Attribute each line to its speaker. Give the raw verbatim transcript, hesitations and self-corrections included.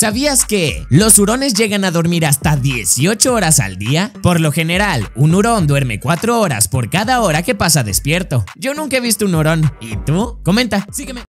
Speaker 1: ¿Sabías que los hurones llegan a dormir hasta dieciocho horas al día? Por lo general, un hurón duerme cuatro horas por cada hora que pasa despierto. Yo nunca he visto un hurón. ¿Y tú? Comenta, sígueme.